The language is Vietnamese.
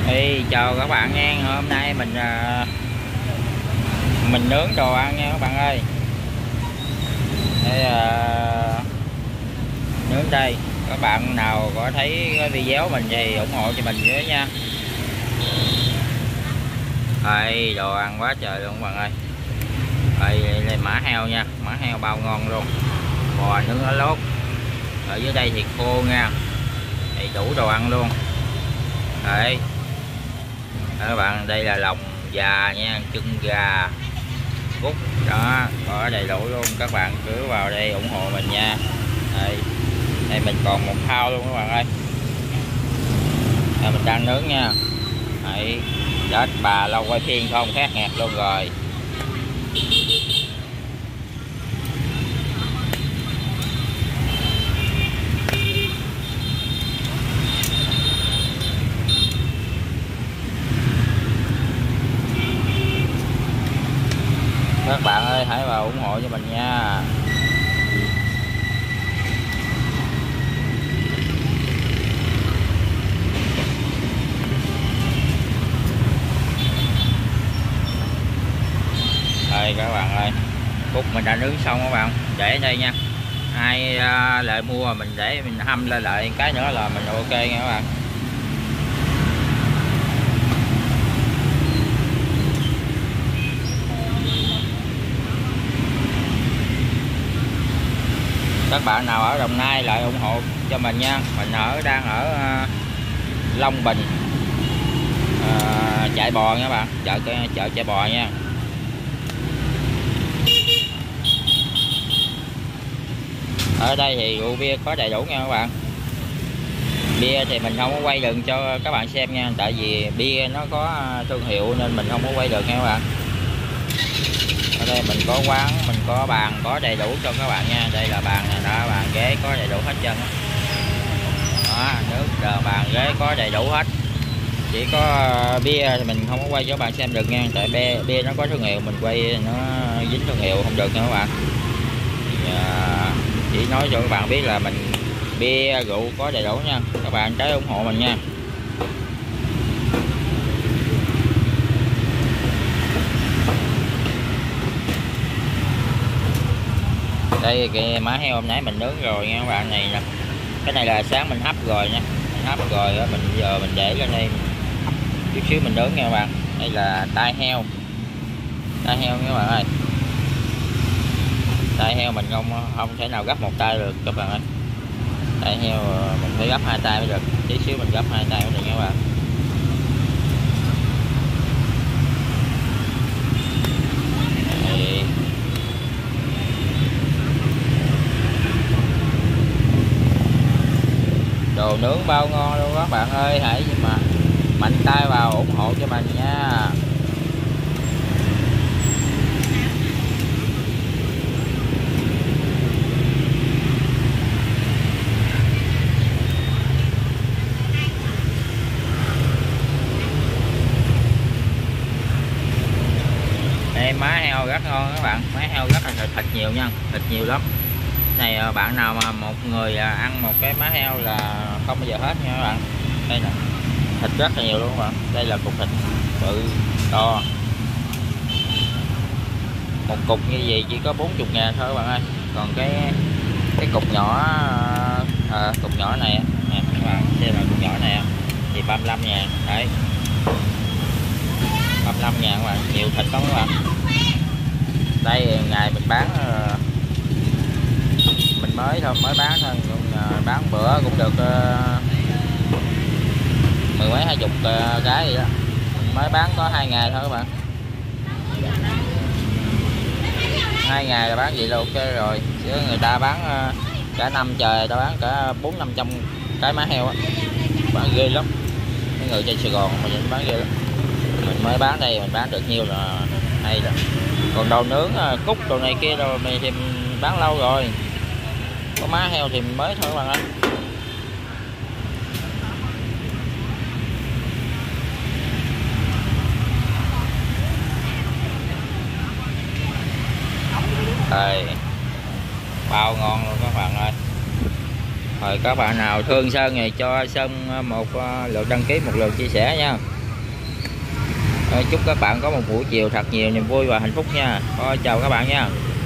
Hey, chào các bạn nha. Hôm nay mình nướng đồ ăn nha các bạn ơi. Đây, nướng đây. Các bạn nào có thấy cái video mình thì ủng hộ cho mình với nha. Đây, đồ ăn quá trời luôn các bạn ơi. Đây mã heo nha, mã heo bao ngon luôn. Bò nướng lá lốt. Ở dưới đây thì khô nha. Đầy đủ đồ ăn luôn. Đấy. Các bạn, đây là lòng già nha, chân gà, cút đó, có đầy đủ luôn. Các bạn cứ vào đây ủng hộ mình nha. Đây mình còn một thao luôn các bạn ơi. Đây mình đang nướng nha. Đấy, chết bà lâu quay phim không khét nghẹt luôn rồi. Các bạn ơi, hãy vào ủng hộ cho mình nha. Đây các bạn ơi, cút mình đã nướng xong các bạn, để ở đây nha. Ai lại mua mình để mình hâm lên lại cái nữa là mình ok nha các bạn. Các bạn nào ở Đồng Nai lại ủng hộ cho mình nha. Mình đang ở Long Bình, chạy bò nha các bạn, chợ chạy bò nha. Ở đây thì rượu bia có đầy đủ nha các bạn. Bia thì mình không có quay được cho các bạn xem nha, tại vì bia nó có thương hiệu nên mình không có quay được nha các bạn. Ở đây mình có quán, mình có bàn, có đầy đủ cho các bạn nha. Đây là bàn này đó, bàn ghế có đầy đủ hết trơn đó, nước bàn ghế có đầy đủ hết. Chỉ có bia thì mình không có quay cho các bạn xem được nha, tại bia nó có thương hiệu, mình quay nó dính thương hiệu không được nha các bạn. Chỉ nói cho các bạn biết là mình bia rượu có đầy đủ nha, các bạn tới ủng hộ mình nha. Đây cái má heo hôm nãy mình nướng rồi nha các bạn, này nè. Cái này là sáng mình hấp rồi nha, mình hấp rồi giờ mình để lên đây chút xíu mình nướng nha các bạn. Đây là tai heo nha các bạn ơi. Tai heo mình không thể nào gấp một tay được các bạn ơi. Tai heo mình phải gấp hai tay mới được, tí xíu mình gấp hai tay mới được nha các bạn. Đồ nướng bao ngon luôn các bạn ơi, hãy mà mạnh tay vào ủng hộ cho mình nha. Đây má heo rất ngon các bạn, má heo rất là thịt nhiều nha, thịt nhiều lắm. Này bạn nào mà một người ăn một cái má heo là không bao giờ hết nha các bạn. Đây nè, thịt rất là nhiều luôn các bạn. Đây là cục thịt bự to, một cục như vậy chỉ có 40.000 thôi các bạn ơi. Còn cái cục nhỏ cục nhỏ này nè các bạn, đây là cục nhỏ này thì 35.000 đấy, 35.000 các bạn, nhiều thịt lắm các bạn. Đây ngày mình bán mình mới bán thôi, bán bữa cũng được mười mấy 20 cái gì đó. Mình mới bán có 2 ngày thôi các bạn, 2 ngày là bán vậy là ok rồi, chứ người ta bán cả năm trời, người ta bán cả 400-500 cái má heo á, bán ghê lắm. Mấy người trên Sài Gòn mình bán ghê lắm. Mình mới bán đây mình bán được nhiêu là hay rồi. Còn đồ nướng cút đồ này kia rồi thì mình bán lâu rồi. Có má heo thì mới thôi các bạn ơi. Đây, bao ngon luôn các bạn ơi. Rồi các bạn nào thương Sơn thì cho Sơn một lượt đăng ký, một lượt chia sẻ nha. Chúc các bạn có một buổi chiều thật nhiều niềm vui và hạnh phúc nha. Thôi chào các bạn nha.